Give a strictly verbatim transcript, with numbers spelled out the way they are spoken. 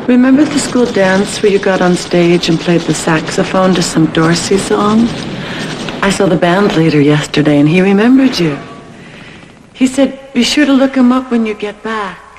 Remember the school dance where you got on stage and played the saxophone to some Dorsey song? I saw the band leader yesterday and he remembered you. He said, be sure to look him up when you get back.